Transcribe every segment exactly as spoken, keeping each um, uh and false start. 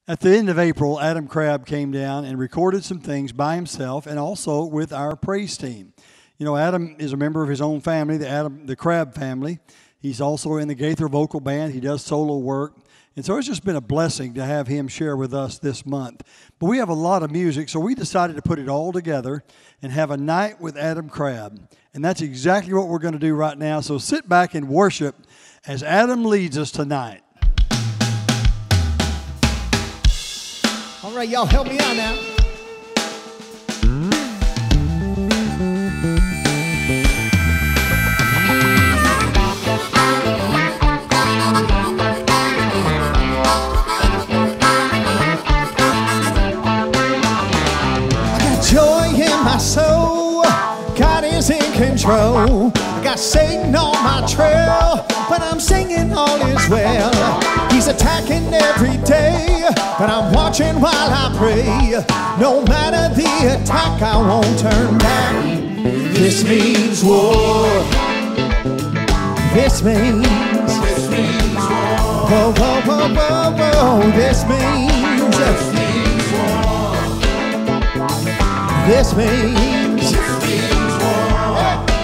At the end of April, Adam Crabb came down and recorded some things by himself and also with our praise team. You know, Adam is a member of his own family, the Adam, the Crabb family. He's also in the Gaither Vocal Band. He does solo work. And so it's just been a blessing to have him share with us this month. But we have a lot of music, so we decided to put it all together and have a night with Adam Crabb. And that's exactly what we're going to do right now. So sit back and worship as Adam leads us tonight. All right, y'all help me out now. My soul, God is in control. I got Satan on my trail, but I'm singing all is well. He's attacking every day, but I'm watching while I pray. No matter the attack, I won't turn back. This means war. This means, this means war. Whoa, whoa, whoa, whoa, whoa. This means, this means war. This means, this means war.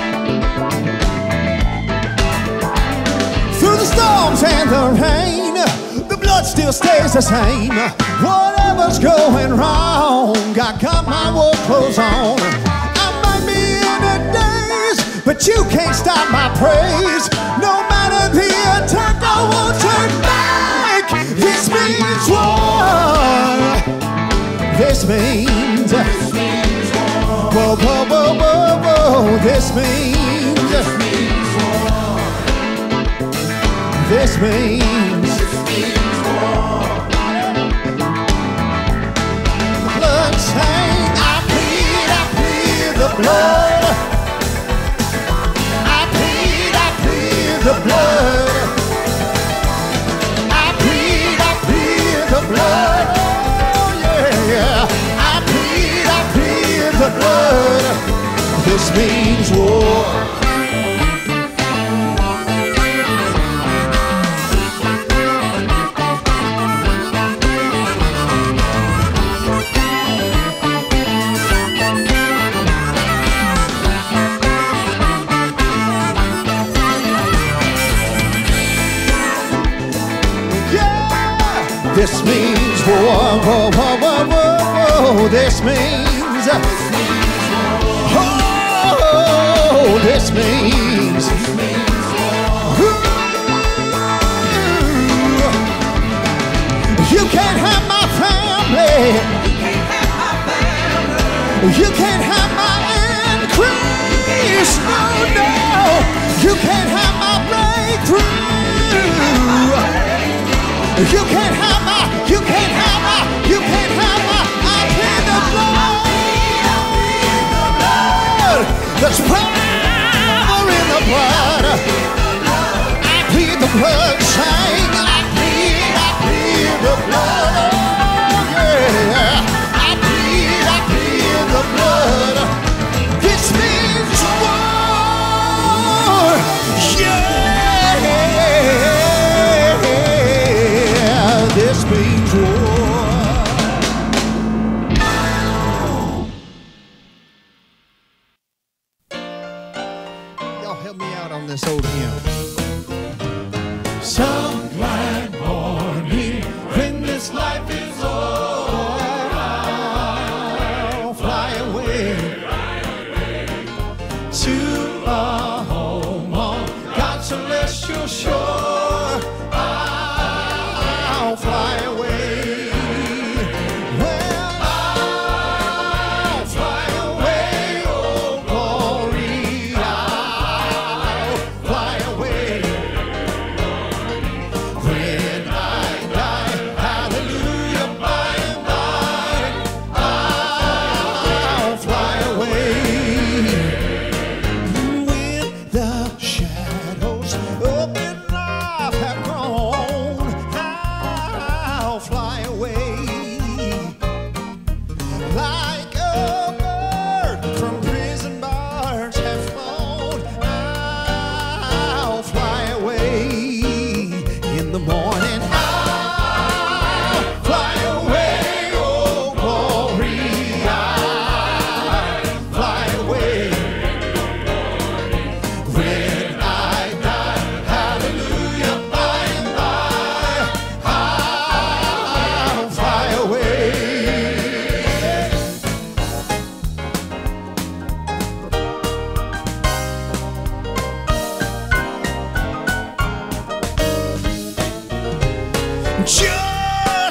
Through the storms and the rain, the blood still stays the same. Whatever's going wrong, I got my war clothes on. I might be in a daze, but you can't stop my praise. No matter the attack, I won't turn back. This means war. This means, this means war. Whoa, whoa, whoa, whoa, whoa. This means, this means war. This means, this means war. The blood saying, I plead, I plead the blood. I plead, I plead the blood. I plead, I plead the blood. The blood, this means war. Yeah, this means war. Whoa, whoa, whoa, whoa, whoa. This means. Oh, this means, this means ooh, you can't have my family. You can't have my increase. No, no, you can't have my breakthrough. You can't have my, you can't have my, you can't have my, I plead the blood. There's power in the blood. I plead the blood, saying I plead, I plead the blood. Oh, yeah. I plead, I plead the blood. This means war. Yeah. This means war. Help me out on this old hymn. Some glad morning when this life is over, I'll fly away to a home on God's celestial shore. I'll fly away. Fly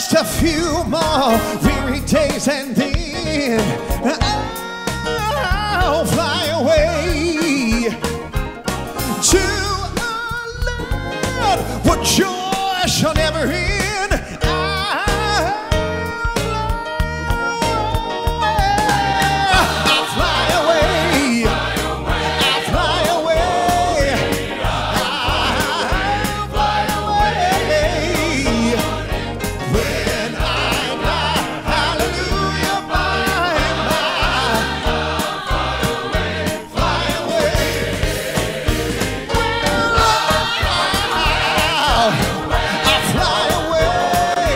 Just a few more weary days and then I'll fly away to a land where joy shall never end. I'll fly away. I'll fly away. I'll fly away. When I die, hallelujah, by and by, fly away. I'll fly away.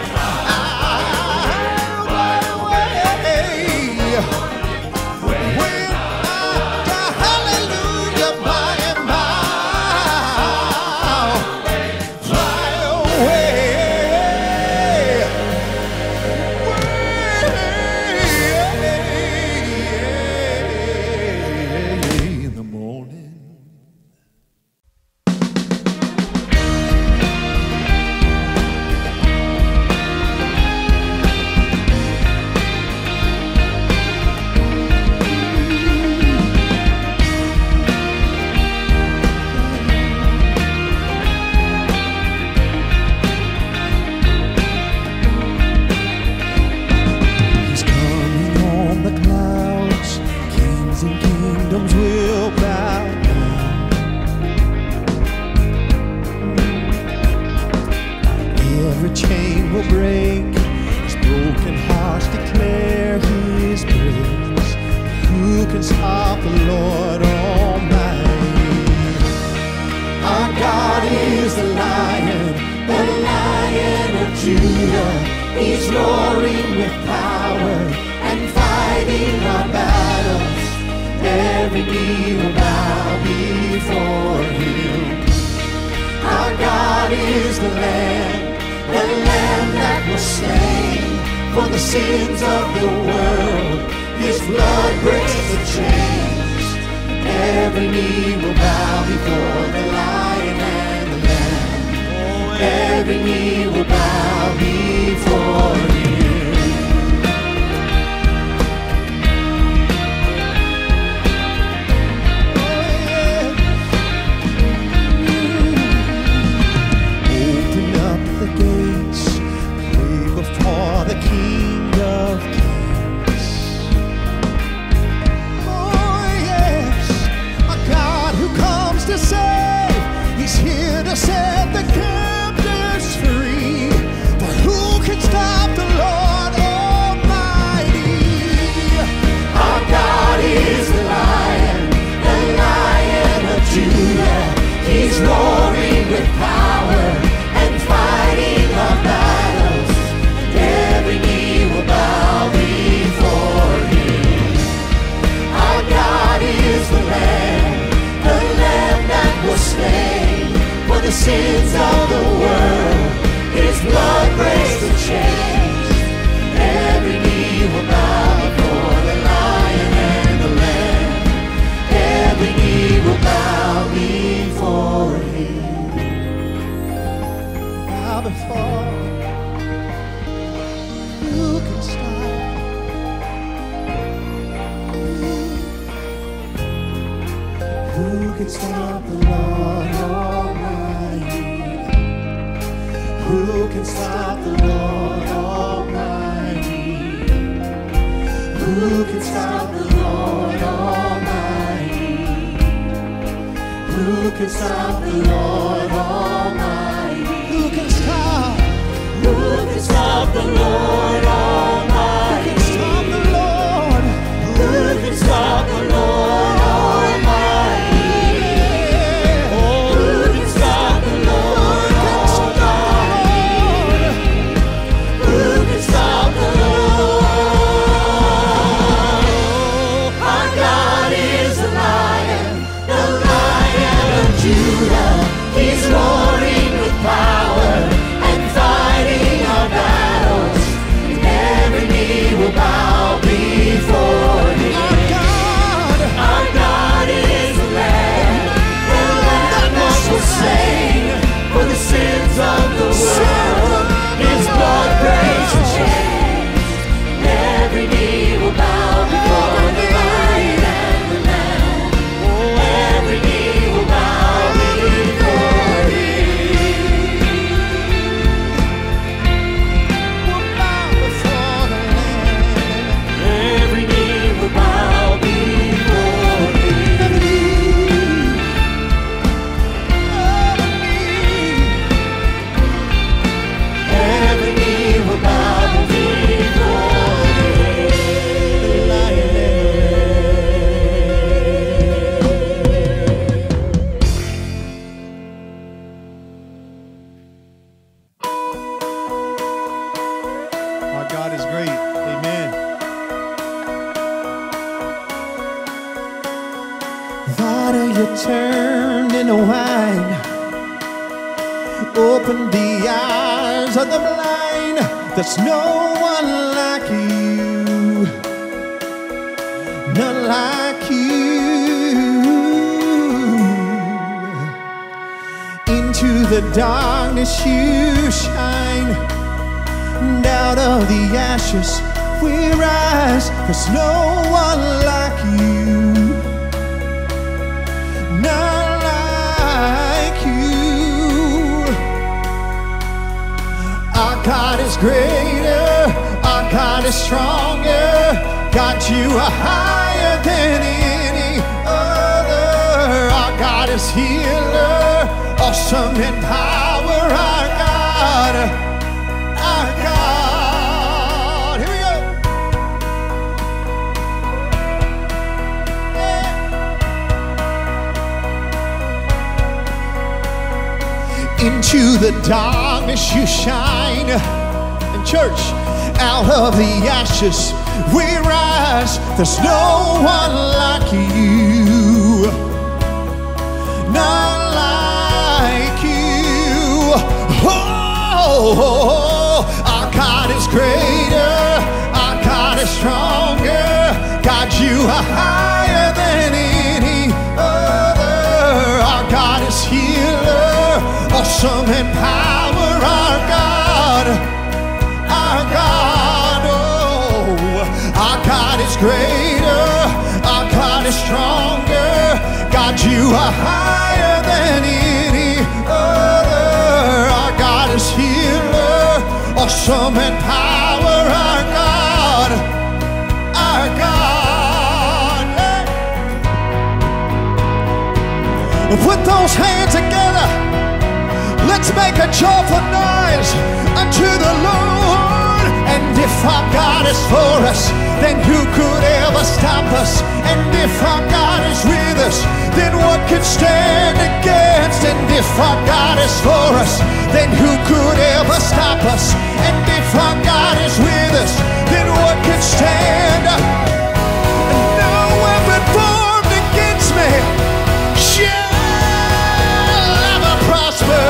I'll fly away. When I die, hallelujah, by and by, fly away. In the morning. He's coming on the clouds. Kings and kingdoms will bow down. Every chain will break. His broken hearts declare His praise. Who can stop the Lord Almighty? Our God is the Lion, the Lion of Judah. He's roaring with power and fighting our battles. Every knee will bow before Him. Our God is the Lamb, the Lamb that was slain for the sins of the world. His blood breaks the chains. Every knee will bow before the Lion and the Lamb. Every knee will bow before Him. Open up the gates, pray before the King of Kings. Oh yes, a God who comes to save. He's here to set the captives free. For who can stop the Lord Almighty? Our God is the Lion, the Lion of Judah. He's roaring with power and fighting our battles. Every knee will bow before Him. Our God is the Lamb, the Lamb that was slain for the sins of the world. His blood breaks the chains. Every knee will bow before the Lion and the Lamb. Every knee will bow before Him. Bow before Him. Who can stop? Who can stop the Lord Almighty? Who can stop the Lord Almighty? Who can stop the Lord Almighty? Who can stop the Lord Almighty? Who can stop? Who can stop the Lord Almighty? Who can stop the Lord? Who can stop the Lord Almighty? Who can stop the Lord Almighty? Who can stop the Lord? Our God is the Lion, the Lion of Judah. He's roaring with power and fighting our battles. great. Amen. Water you turned into wine, open the eyes of the blind. There's no one like you, none like you. Into the darkness you shine, and out of the ashes we rise. There's no one like you, none like you. Our God is greater, our God is stronger. God, you are higher than any other. Our God is healer, awesome in power. Our God, our God. Here we go. Yeah. Into the darkness you shine, and church, out of the ashes we rise. There's no one like you, none like you. Oh, our God is greater, our God is stronger. God, you are higher than any other. Our God is healer, awesome in power. Our God, our God, oh, our God is greater, our God is stronger. God, you are higher than any other. Our God is healer, awesome in power. Our God, our God. Yeah. Put those hands together. Let's make a joyful noise unto the Lord. And if our God is for us, then who could ever stop us? And if our God is with us, then what could stand against? And if our God is for us, then who could ever stop us? And if our God is with us, then what could stand? No weapon formed against me shall ever prosper.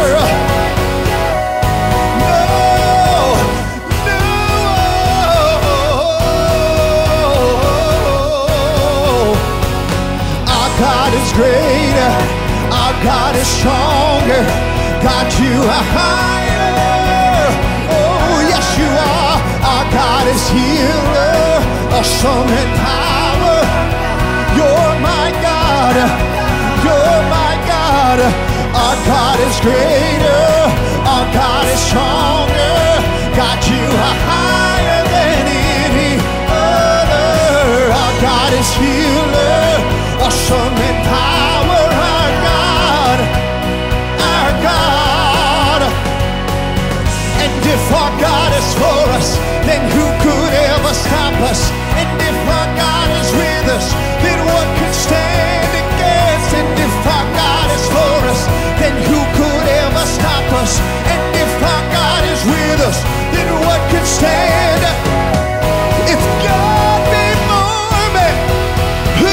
God is greater, our God is stronger. God, you are higher. Oh, yes, you are. Our God is healer, awesome in power. You're my God, you're my God. Our God is greater, our God is stronger. God, you are higher than any other. Our God is healer, awesome in power. Our God, our God. And if our God is for us, then who could ever stop us? And if our God is with us, then what could stand against? And if our God is for us, then who could ever stop us? And if our God is with us, then what could stand? If God be for me, who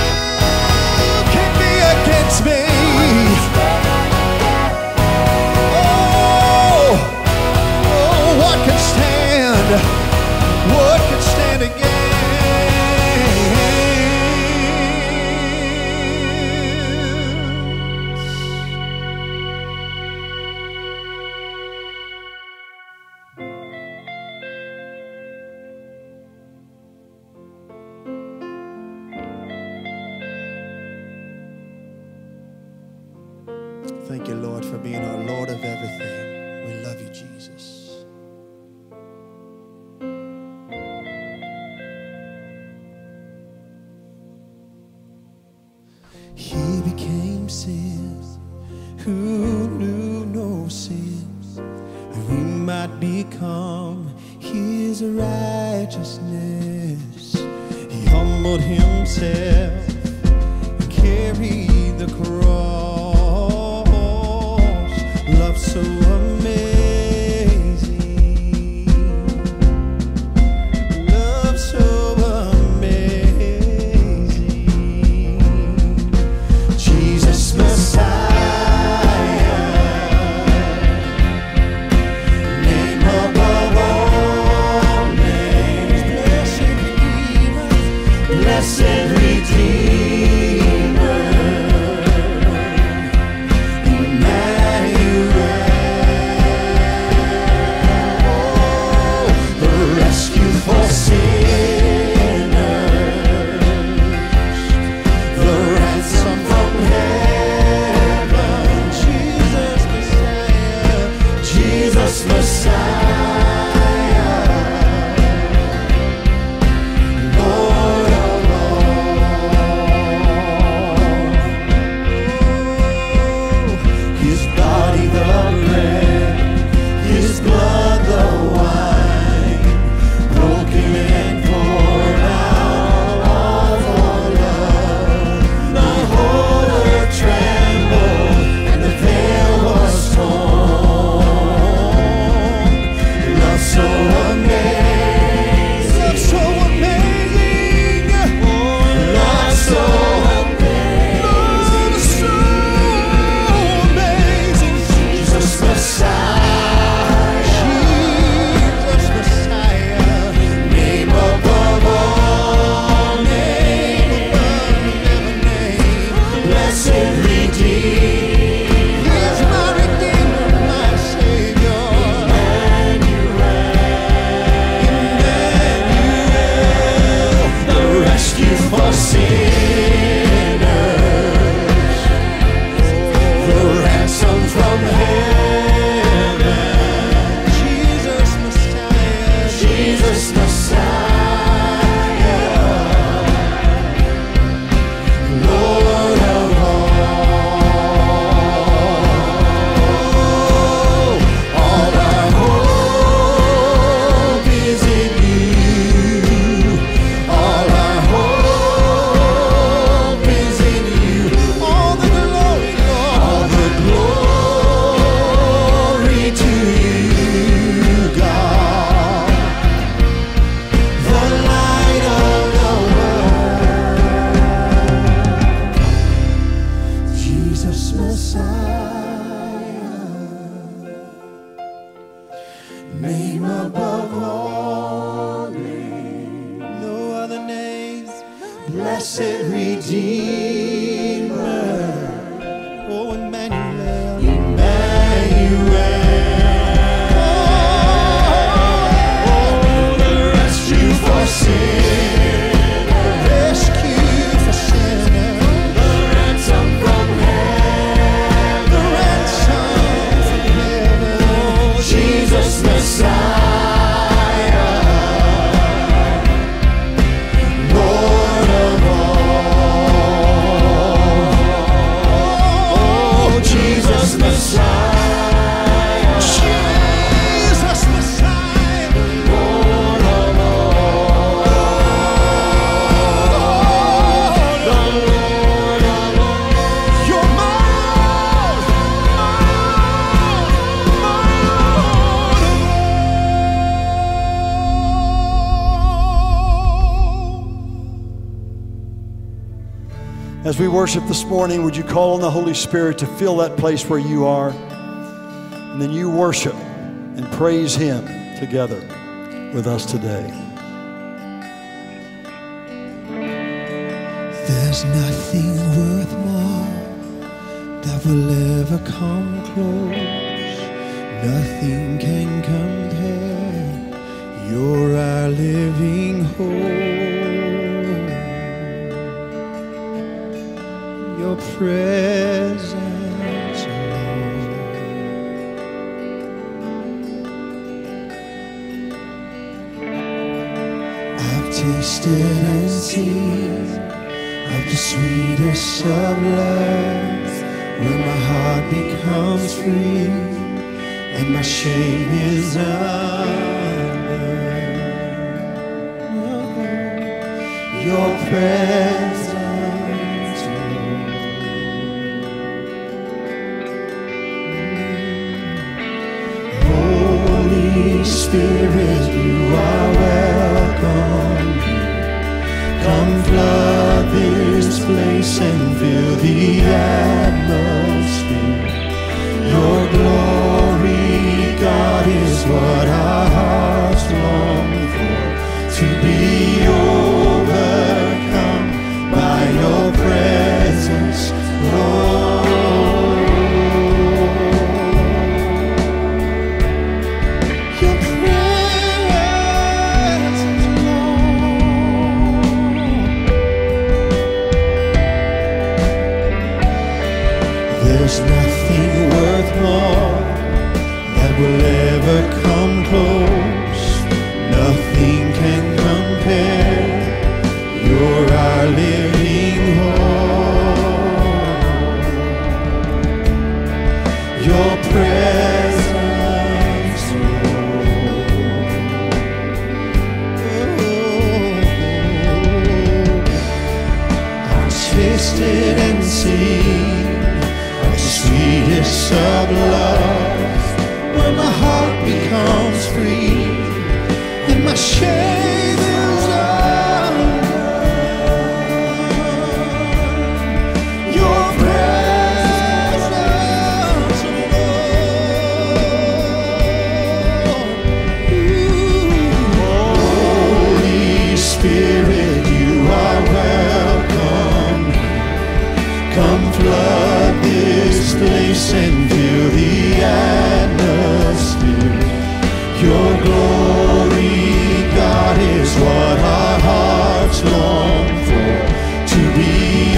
against me? Oh, oh, what can stand? What can stand against? Thank you, Lord, for being our Lord of everything. We love you, Jesus. He became sin who knew no sin, who might become his righteousness. He humbled himself and carried the cross. Love so amazing. blessed Redeemer. Oh, Emmanuel, Emmanuel. Oh, the rescue for sinners, the rescue for sinners, the ransom from heaven, the ransom from heaven. Oh, Jesus Messiah. As we worship this morning, would you call on the Holy Spirit to fill that place where you are? And then you worship and praise Him together with us today. There's nothing worth more that will ever come close. Nothing can compare. You're our living hope. Your presence, Lord. I've tasted and seen of the sweetest of love, when my heart becomes free and my shame is undone. Your presence. Spirit, you are welcome. Come flood this place and fill the atmosphere. Your glory, God, is what our hearts long for. To be overcome by your presence, Lord. There's nothing worth more that will ever come close. Nothing can compare. You're our living hope. Your presence, Lord. I've tasted and seen sweetest of love, when my heart becomes free and my shame is undone. Your presence, Lord. Holy Spirit, you are welcome. Come flood this place and fill the atmosphere. Your glory, God, is what our hearts long for. To be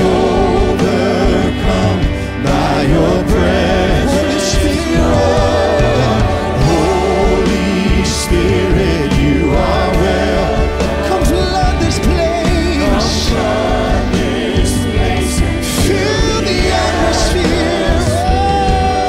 overcome by your presence, Lord. Holy Spirit, you are welcome. Come flood this place. Come flood this place. Fill the atmosphere.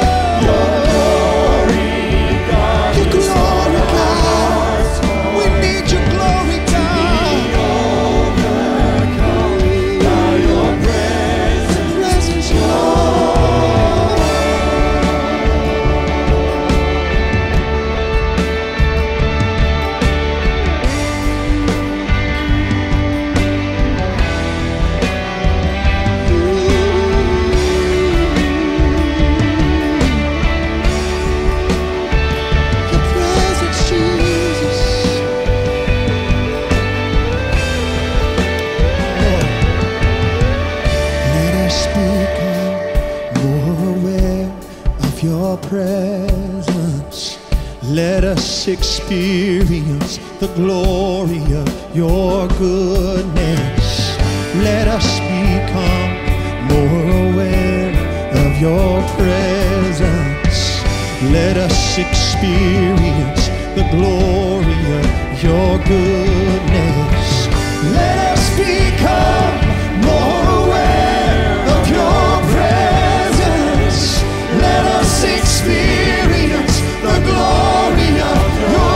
us experience the glory of your goodness. Let us become more aware of your presence. Let us experience the glory of your goodness. Let us become more aware of your presence. Let us experience the glory of your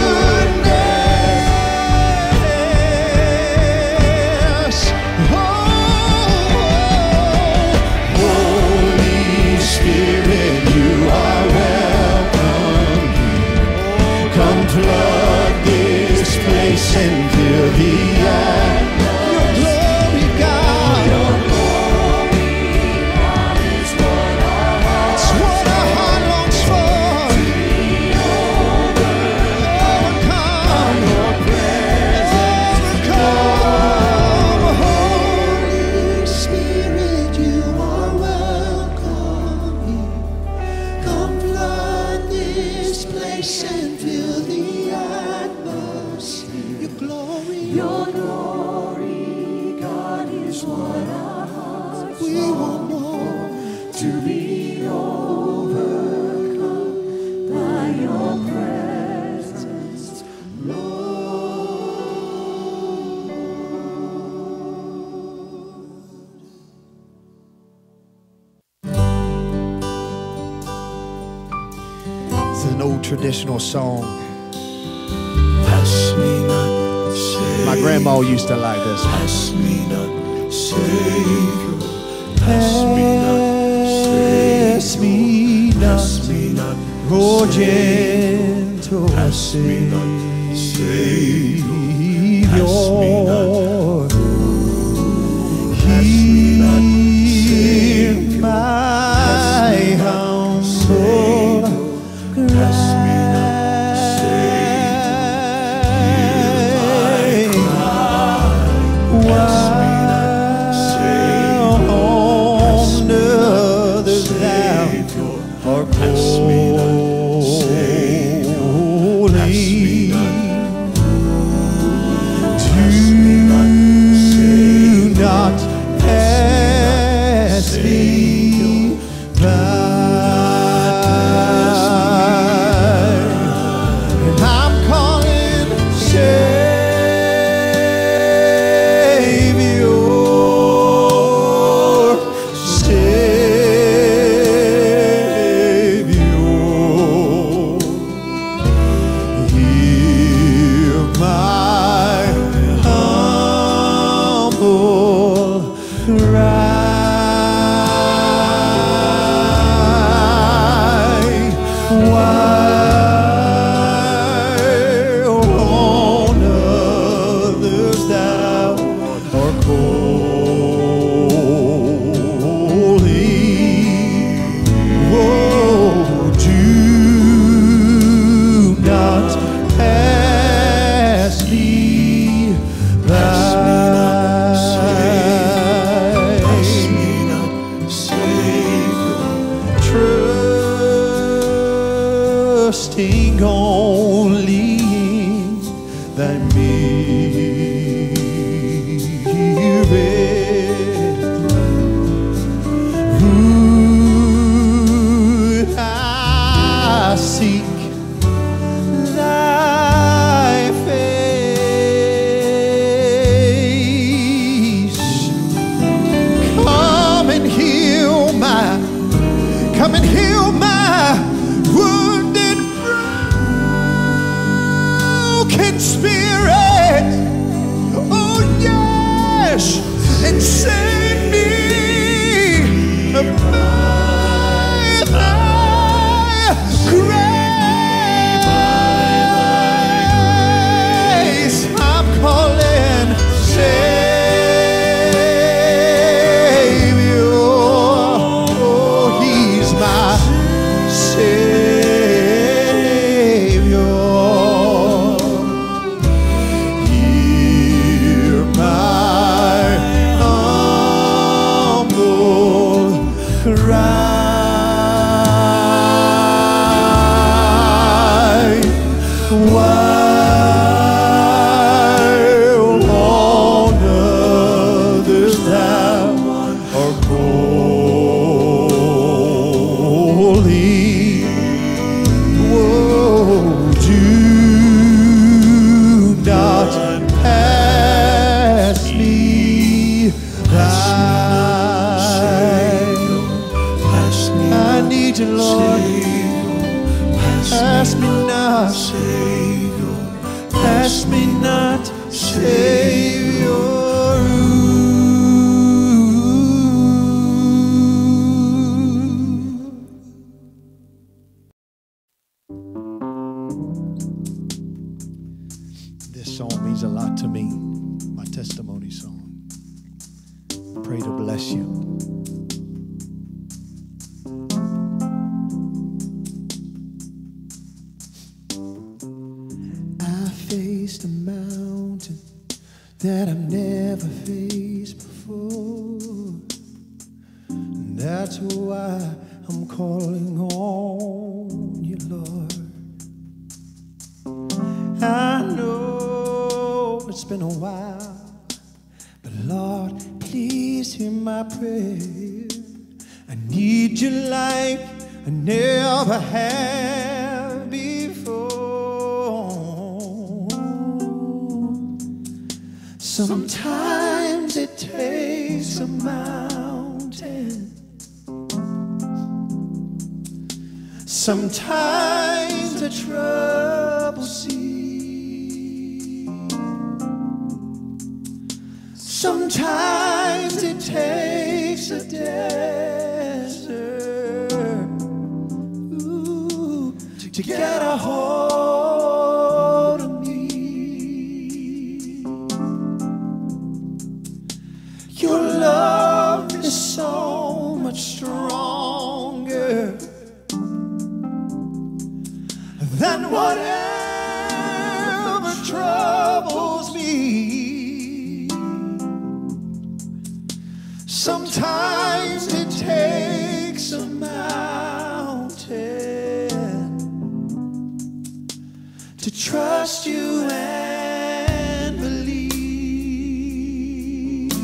goodness. Oh, Holy Spirit, you are welcome here. Come flood this place and fill the atmosphere. Your glory, God. Your glory, God, is what our heart, it's what our heart longs for. To be overcome by your presence. Overcome. Holy Spirit, you are welcome here. Come flood this place and fill the atmosphere. Your glory, your glory, God, is what our hearts we want more. To be overcome by your presence, Lord. It's an old traditional song. Pass me not, Savior. My grandma used to like this. Pass me not, Savior. Pass me not, Pass Savior. me not, Pass me not, oh gentle Pass me not, Savior. Savior. Pass me not, Pass me not, Hear Savior. my humble Pass me not, trusting only in thy merit. Would I seek thy face? Come and heal my, come and heal my wounded, broken spirit. Oh yes, and save me by thy grace. I'm calling Savior. Oh, he's my Savior. Ask me not, Savior. This song means a lot to me, my testimony song. Pray to bless you. I faced a mountain that I've never faced before. And that's why I'm calling on you, Lord. I know it's been a while, but Lord, please hear my prayer. I need you like I never have before. Sometimes it takes a mountain. Sometimes a trouble sea. Sometimes it takes a desert, ooh, to get a hold of me. Your love is so much stronger than whatever troubles me. Sometimes it takes a mountain to trust you and believe.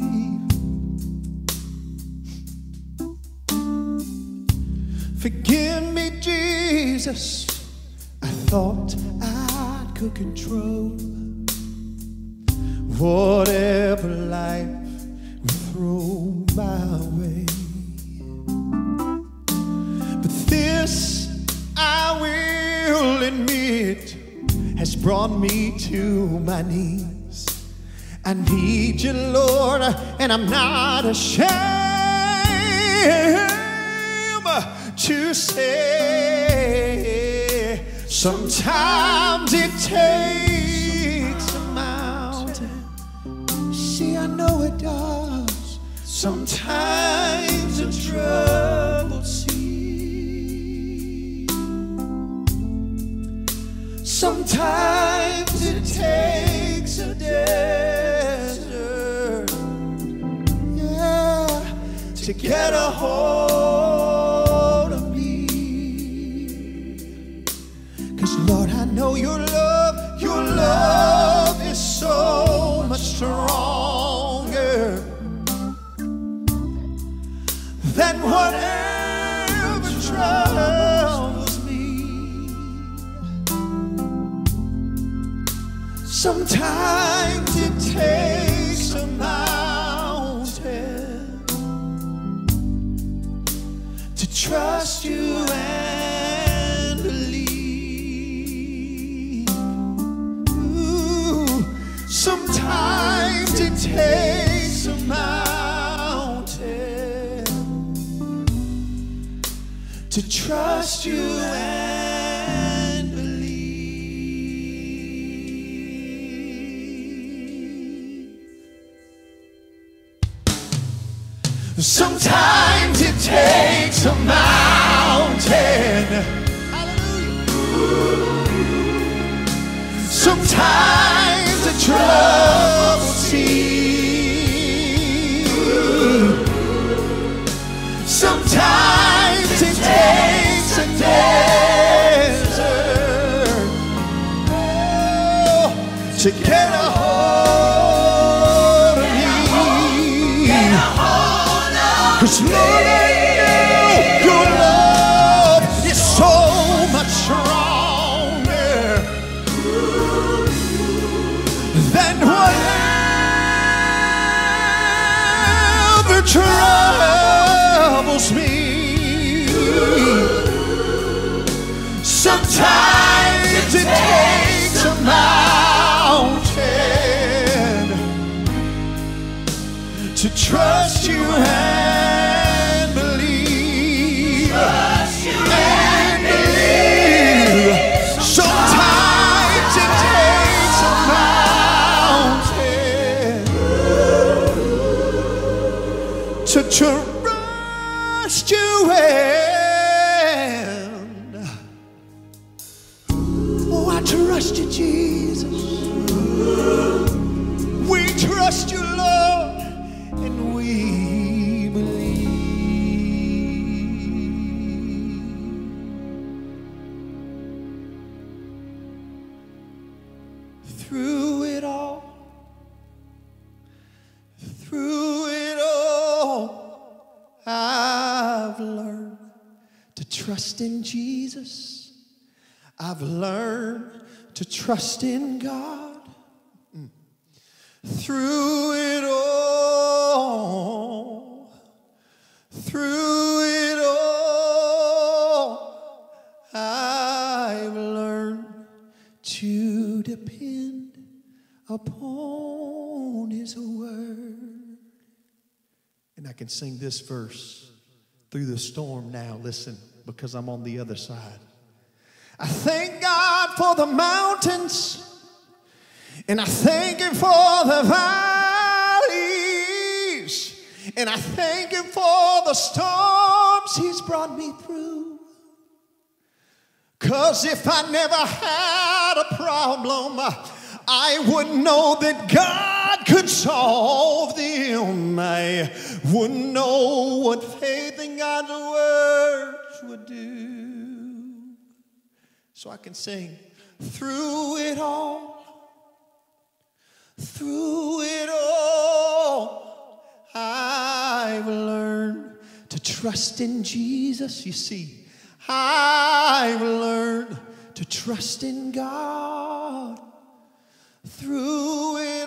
Forgive me, Jesus. I thought I could control whatever life throw my way. But this, I will admit, has brought me to my knees. I need you, Lord, and I'm not ashamed to say, sometimes it takes a mountain. See, I know it does. Sometimes a troubled sea. Sometimes it takes a desert, yeah, to get a hold of me. 'Cause Lord, I know your love, your love is so much stronger than whatever troubles me. Sometimes it takes a mountain to trust you and believe. Ooh, sometimes it takes a mountain to trust you and believe. Sometimes it takes a mountain. Hallelujah. Sometimes a troubled sea. Sometimes it takes a desert, oh, to get a hold of me. 'Cause Lord, I know your love is so much stronger than whatever troubles me. Sometimes it takes a mountain to trust you and believe. Trust you and believe. Sometimes it takes a mountain to trust you and oh, I trust you, Jesus. We trust you, Lord, and we believe. Through it all, through it all, I've learned to trust in Jesus. I've learned to trust in God. Mm. Through it all, through it all, I've learned to depend upon His word. And I can sing this verse through the storm now. Listen, because I'm on the other side. I thank God for the mountains, and I thank Him for the valleys, and I thank Him for the storms He's brought me through. 'Cause if I never had a problem, I wouldn't know that God could solve them. I wouldn't know what faith in God's words would do. So I can sing, through it all, through it all, I've learned to trust in Jesus. You see, I've learned to trust in God. Through it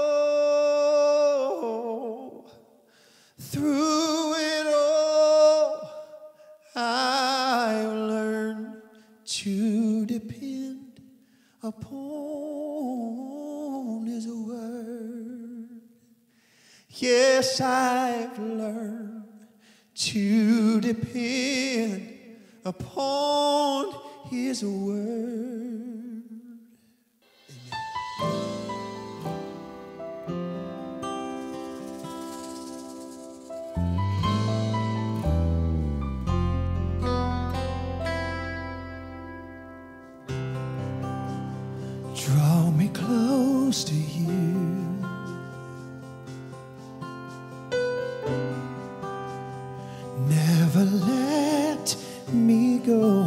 all, through it all, I've learned to depend upon His word. Yes, I've learned to depend upon His word. Draw me close to you. Never let me go.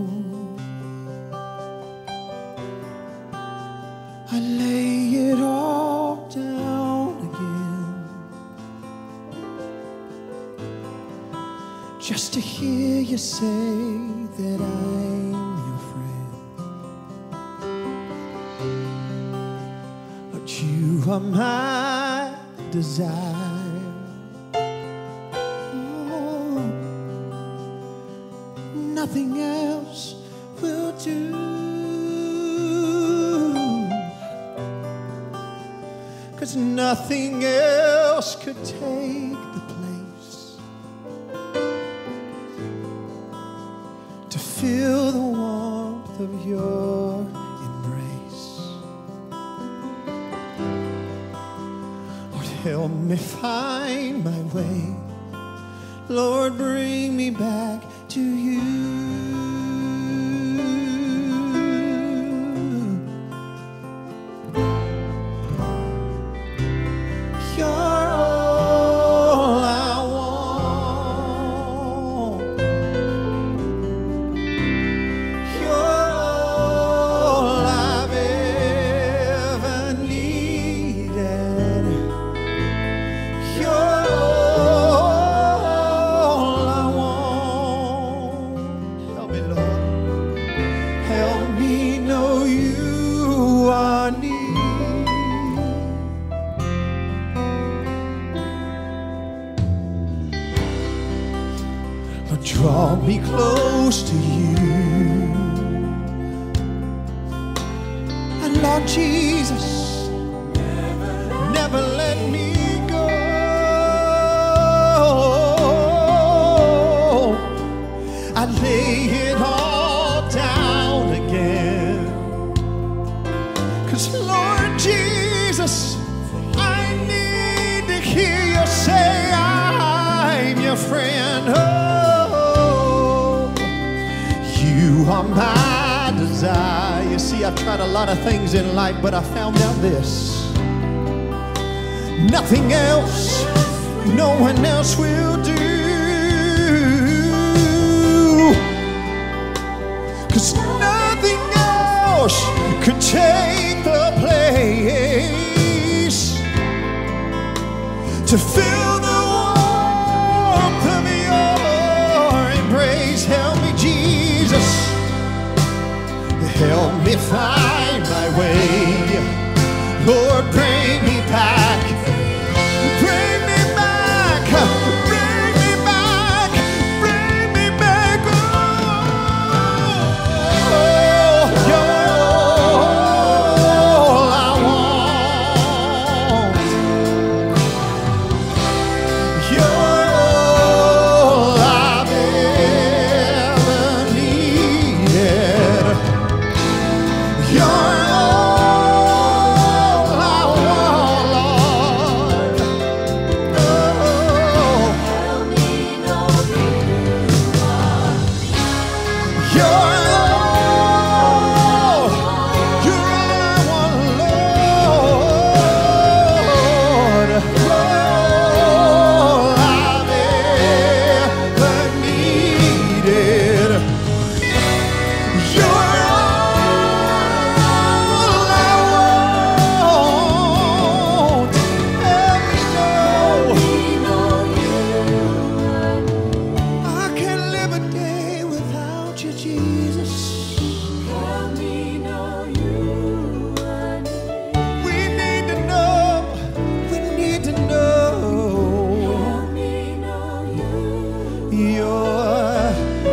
I lay it all down again, just to hear you say that I'm your friend. But you are my desire. Oh, nothing else will do. 'Cause nothing else could take the place to feel the warmth of your embrace. Lord, help me find my way. Lord, bring me back to you. Draw me close to you. And Lord Jesus, never, never let me go. lay it all down again. 'Cause Lord Jesus, I need to hear you say I'm your friend. Oh, you are my desire. You see, I've tried a lot of things in life, but I found out this: nothing else, no one else will do. 'Cause nothing else could take the place to fill the warmth of your embrace. Help me, Jesus. Help me find my way. Lord, bring me back. Bring me back. Bring me back. Bring me back. Oh, you're all I want. You're all I've ever needed. You're all I want, Lord. Oh, Help me know you are. you're all, you're all I want, Lord. All I've ever needed. You're all I want. Help me know I can't live a day without you, Jesus. Help me know you are. We need to know, we need to know Help me know you. you're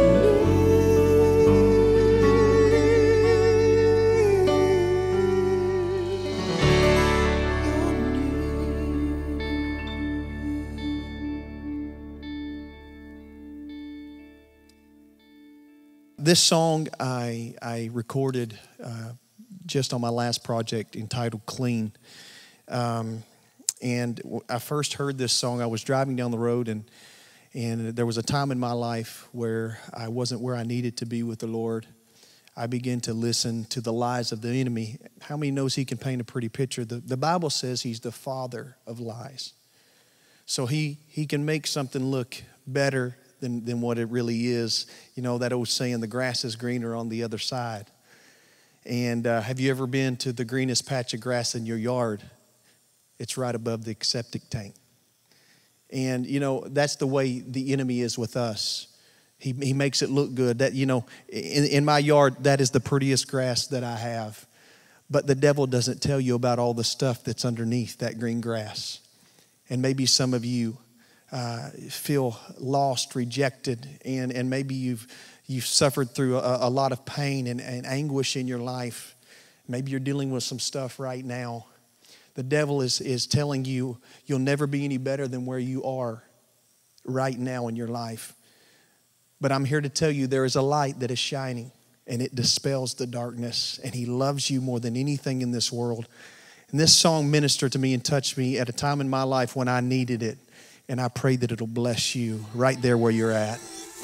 This song I, I recorded uh, just on my last project entitled Clean. Um, and w- I first heard this song, I was driving down the road, and, and there was a time in my life where I wasn't where I needed to be with the Lord. I began to listen to the lies of the enemy. How many knows he can paint a pretty picture? The, the Bible says he's the father of lies. So he, he can make something look better than, than what it really is. You know, that old saying, the grass is greener on the other side. And uh, have you ever been to the greenest patch of grass in your yard? It's right above the septic tank. And, you know, that's the way the enemy is with us. He, he makes it look good. That, you know, in, in my yard, that is the prettiest grass that I have. But the devil doesn't tell you about all the stuff that's underneath that green grass. And maybe some of you uh, feel lost, rejected, and, and maybe you've you've suffered through a, a lot of pain and, and anguish in your life. Maybe you're dealing with some stuff right now. The devil is, is telling you you'll never be any better than where you are right now in your life. But I'm here to tell you there is a light that is shining, and it dispels the darkness, and he loves you more than anything in this world. And this song ministered to me and touched me at a time in my life when I needed it. And I pray that it'll bless you right there where you're at.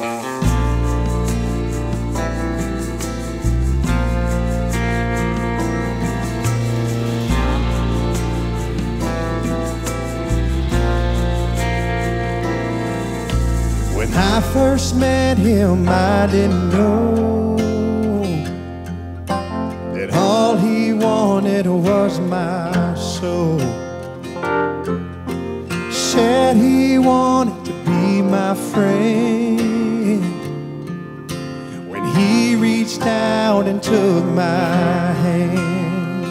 When I first met him, I didn't know that all he wanted was my soul. Said he wanted to be my friend when he reached out and took my hand.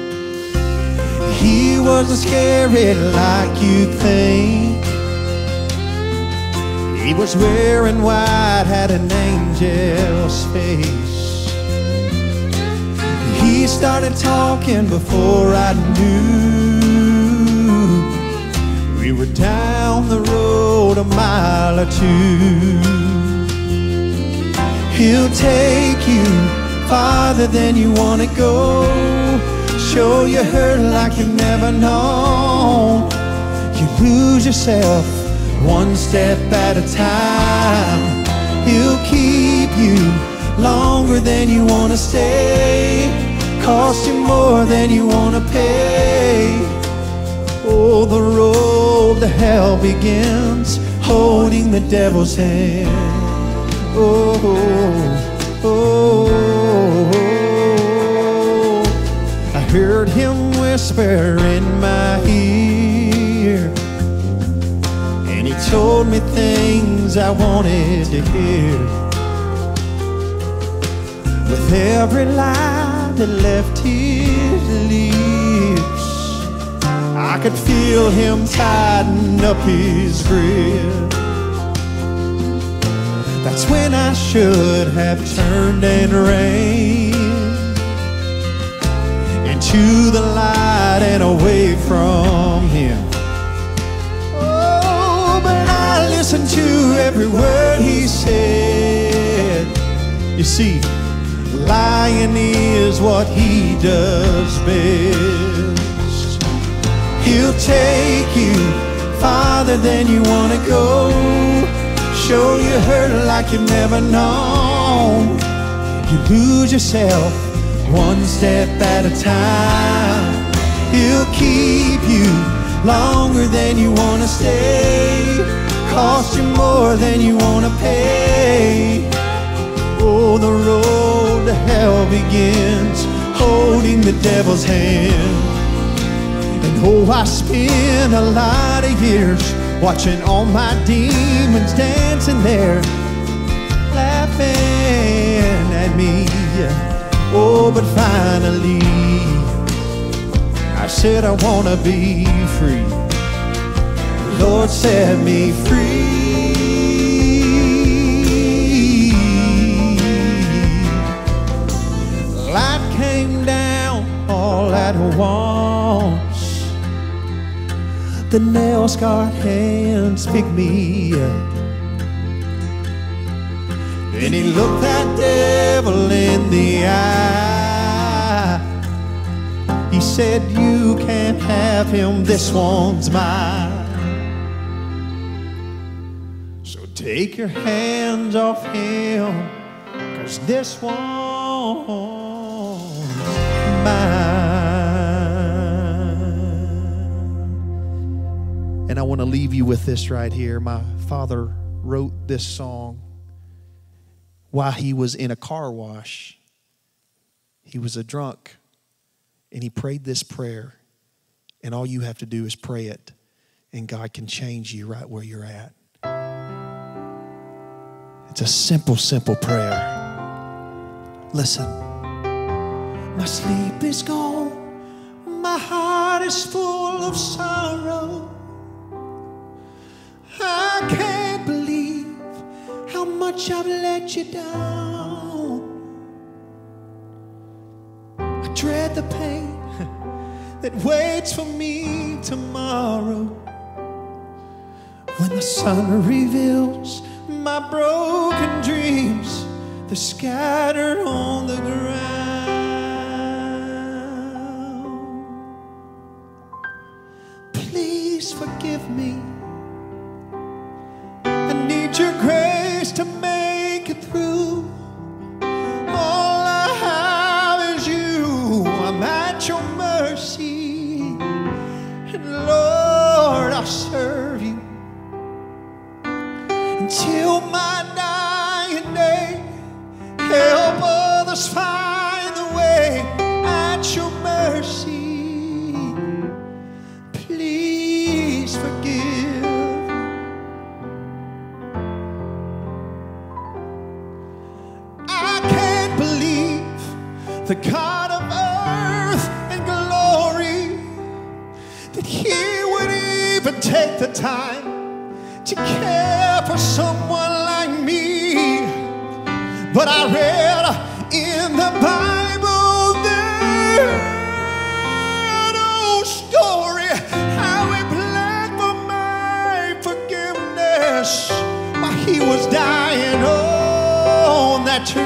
He wasn't scary like you think. He was wearing white, had an angel's face. He started talking before I knew. We were down the road a mile or two. He'll take you farther than you want to go. Show you hurt like you've never known. You lose yourself one step at a time. He'll keep you longer than you want to stay. Cost you more than you want to pay. Oh, the road to hell begins holding the devil's hand. Oh, oh, oh, oh. I heard him whisper in my ear, and he told me things I wanted to hear. With every lie that left his lips, I could feel him tighten up his grip. That's when I should have turned and ran into the light and away from him. Oh, but I listened to every word he said. You see, lying is what he does best. He'll take you farther than you want to go. Show you hurt like you've never known. You lose yourself one step at a time. He'll keep you longer than you want to stay. Cost you more than you want to pay. Oh, the road to hell begins holding the devil's hand. And oh, I spent a lot of years watching all my demons dancing there, laughing at me. Oh, but finally I said I want to be free. The Lord set me free. Light came down all at once. The nail-scarred hands picked me up. Then he looked that devil in the eye. He said, you can't have him, this one's mine. So take your hands off him, 'cause this one's mine. And I want to leave you with this right here. My father wrote this song while he was in a car wash. He was a drunk, and he prayed this prayer. And all you have to do is pray it, and God can change you right where you're at. It's a simple, simple prayer. Listen. My sleep is gone. My heart is full of sorrow. I can't believe how much I've let you down. I dread the pain that waits for me tomorrow, when the sun reveals my broken dreams, they're scattered on the ground. Please forgive me. I need your grace to make it through. All I have is you. I'm at your mercy. And Lord, I'll serve you until my dying day. Help others find the way at your mercy. Please forgive. The God of earth and glory, that he would even take the time to care for someone like me. But I read in the Bible that old story, how he bled for my forgiveness while he was dying on that tree.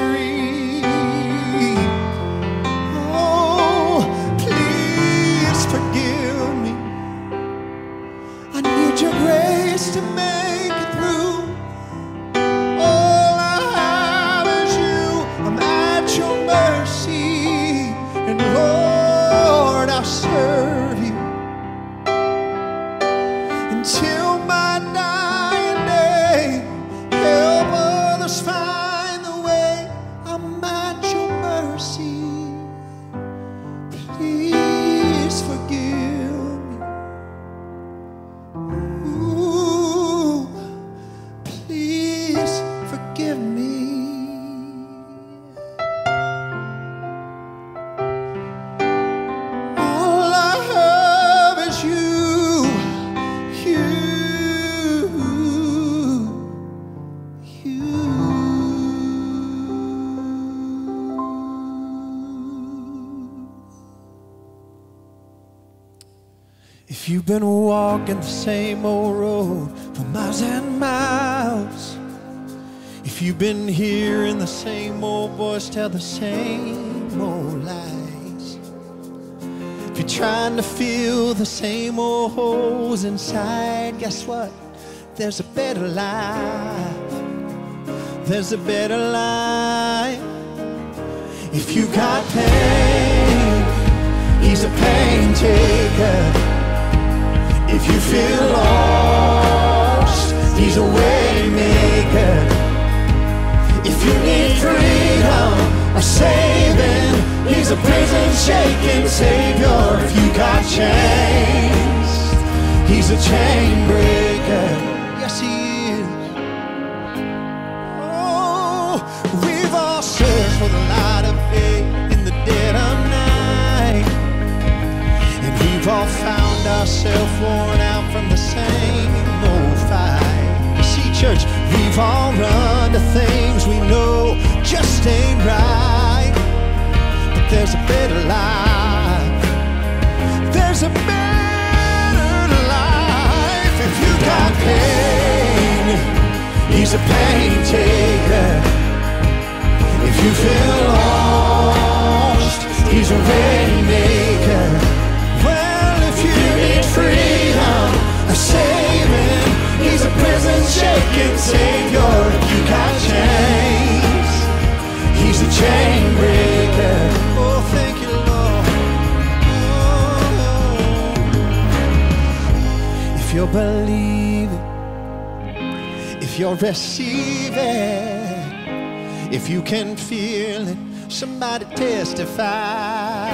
If you've been walking the same old road for miles and miles, if you've been hearing the same old voice tell the same old lies, if you're trying to fill the same old holes inside, guess what? There's a better life. There's a better life. If you got pain, he's a pain taker. If you feel lost, he's a way maker. If you need freedom or saving, he's a prison shaking savior. If you got chains, he's a chain breaker. Yes, he is. Oh, we've all searched for the light of day in the dead of night, and we've all found ourselves worn out from the same old fight. You see, church, we've all run to things we know just ain't right, but there's a better life. There's a better life. If you got pain, he's a pain taker. If you feel lost, he's a way maker. Well, if you need freedom or saving, he's a prison shaking savior. If you got chains, he's a chain breaker. Oh, thank you, Lord. Oh. If you're believing, if you're receiving, if you can feel it, somebody testify.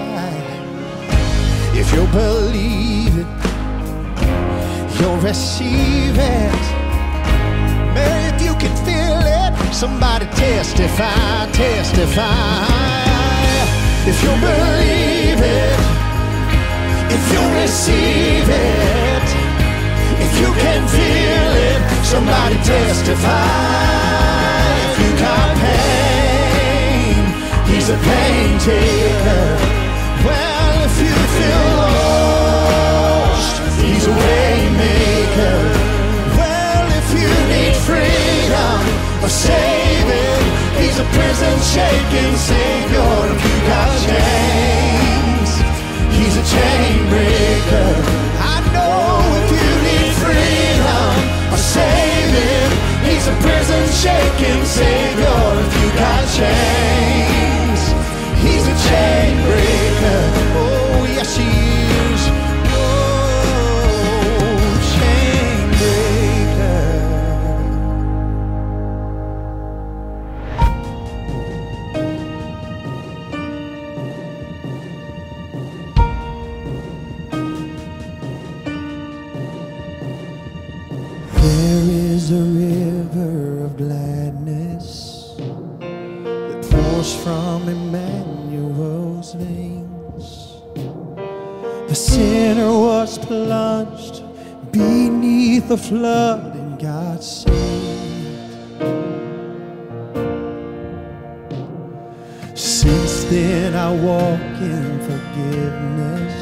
If you're believing, you'll receive it. Man, if you can feel it, somebody testify, testify. If you believe it, if you receive it, if you can feel it, somebody testify. If you got pain, he's a pain taker. Well, if you feel lost, he's a way maker. Well, if you need freedom or saving, he's a prison shaking savior. If you got chains, he's a chain breaker. I know if you need freedom or saving, he's a prison shaking savior. If you got chains, he's a chain breaker. Oh, yes, he is. Oh, chain breaker. There is a river of gladness that pours from Emmanuel's veins. The sinner was plunged beneath the flood and got saved. Since then I walk in forgiveness.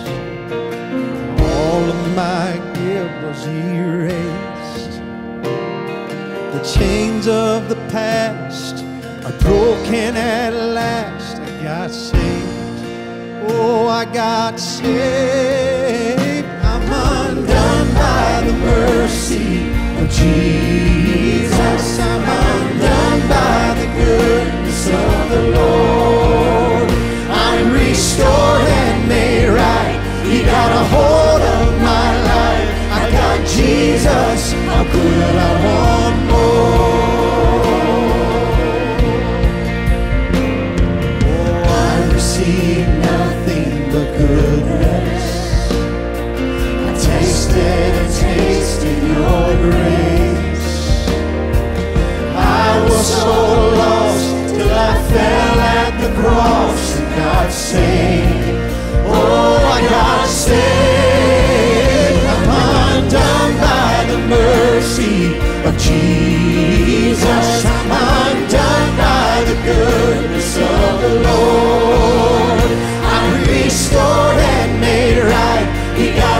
All of my guilt was erased. The chains of the past are broken at last. I got saved. Oh, I got saved. I'm undone by the mercy of Jesus. I'm undone by the goodness of the Lord. I'm restored and made right. He got a hold of my life. I got Jesus. How could I want more? Oh, I received nothing but goodness. I tasted and tasted your grace. I was so lost till I fell at the cross and got saved. Oh, I got saved. I'm undone by the mercy of Jesus. I'm undone by the goodness of the Lord. I'm restored and made right. He got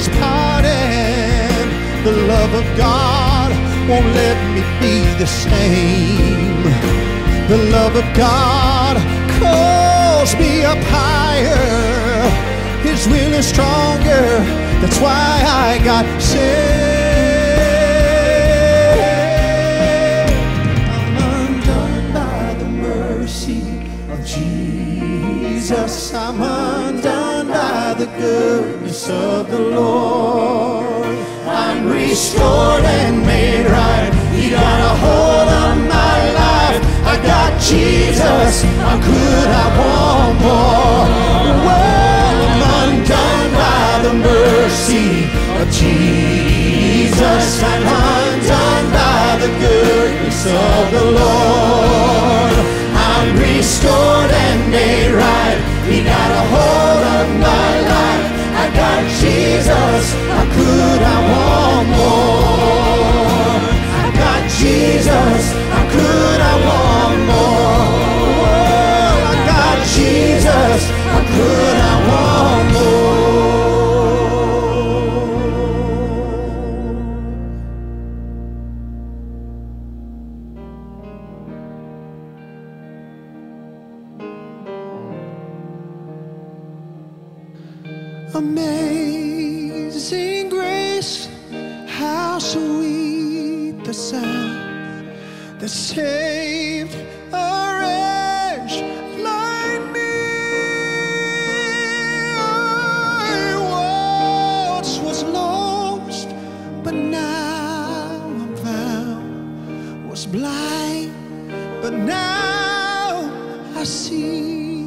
is parting. The love of God won't let me be the same. The love of God calls me up higher. His will is stronger, that's why I got saved. I'm undone by the mercy of Jesus. I'm undone by the goodness of the Lord. I'm restored and made right. He got a hold on my life. I got Jesus, how could I want more? Well, I'm undone by the mercy of Jesus. I'm undone by the goodness of the Lord. I'm restored and made right. He got a hold on my life. I got Jesus, how could I want more? I got Jesus, how could I want more? Oh, I got Jesus, how could I want more? Amazing grace, how sweet the sound that saved a wretch like me. I once was lost, but now I'm found. Was blind, but now I see.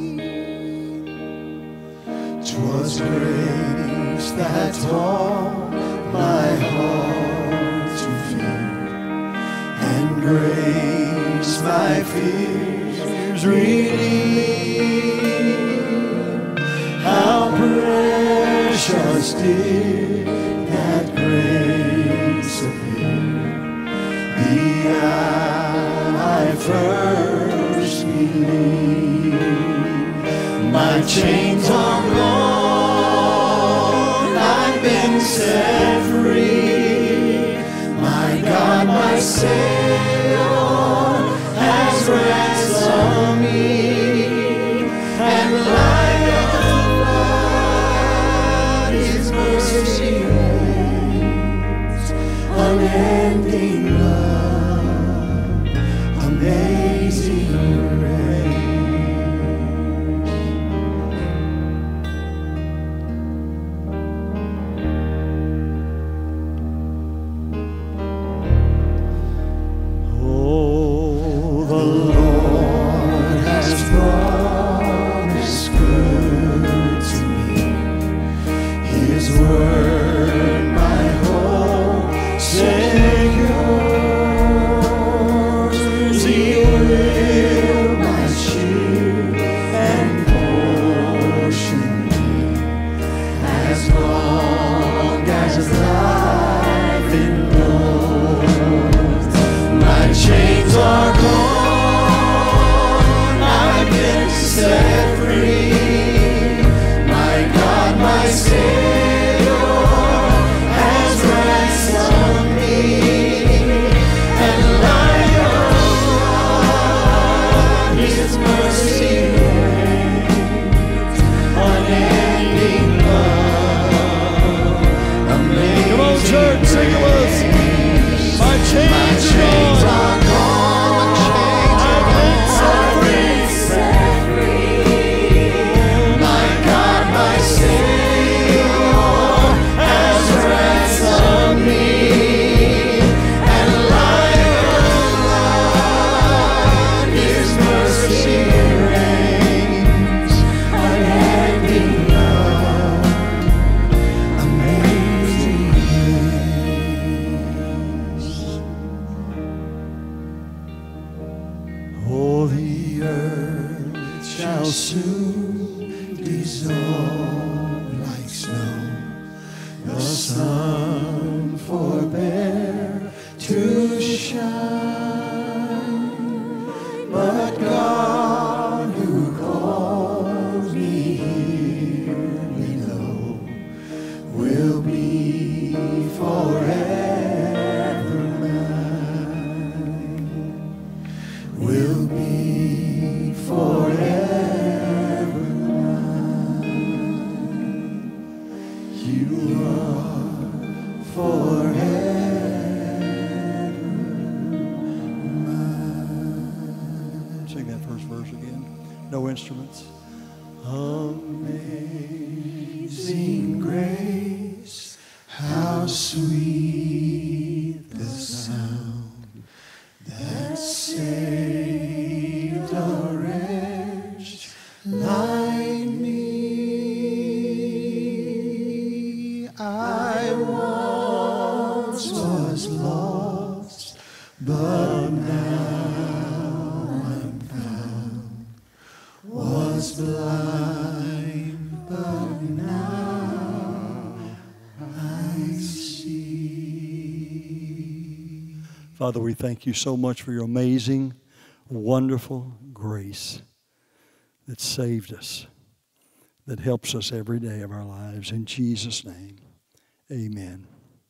'Twas grace that taught my heart to fear, and grace my fears relieved. How precious did that grace appear the hour I first believed. My chains are gone, I've been set free. My God, my Savior has ransomed me. And like a flood, His mercy reigns. Unending love, amazing grace. Will be Sing that first verse again. No instruments. Amazing grace, how sweet the sound that saved a wretch like me. I once was lost, but now I'm found. Was blind, but now I see. Father, we thank you so much for your amazing, wonderful grace that saved us, that helps us every day of our lives. In Jesus' name, amen.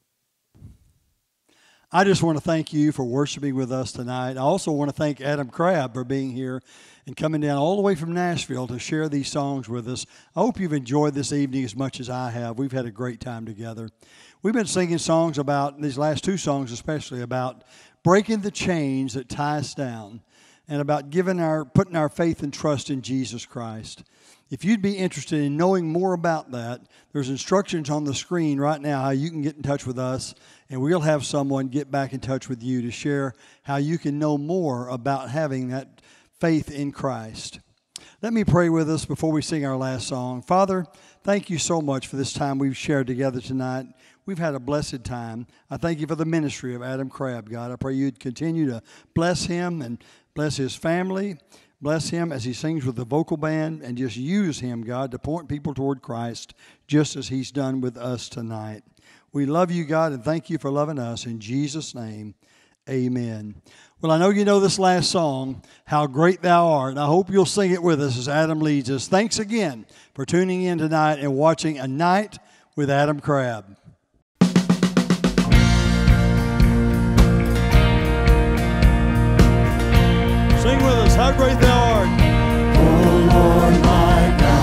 I just want to thank you for worshiping with us tonight. I also want to thank Adam Crabb for being here and coming down all the way from Nashville to share these songs with us. I hope you've enjoyed this evening as much as I have. We've had a great time together. We've been singing songs about, these last two songs especially, about breaking the chains that tie us down and about giving our, putting our faith and trust in Jesus Christ. If you'd be interested in knowing more about that, there's instructions on the screen right now how you can get in touch with us, and we'll have someone get back in touch with you to share how you can know more about having that faith in Christ. Let me pray with us before we sing our last song. Father, thank you so much for this time we've shared together tonight. We've had a blessed time. I thank you for the ministry of Adam Crabb, God. I pray you'd continue to bless him and bless his family. Bless him as he sings with the vocal band, and just use him, God, to point people toward Christ just as he's done with us tonight. We love you, God, and thank you for loving us. In Jesus' name, amen. Well, I know you know this last song, How Great Thou Art, and I hope you'll sing it with us as Adam leads us. Thanks again for tuning in tonight and watching A Night with Adam Crabb. Sing with us, How Great Thou Art. Oh Lord, my God.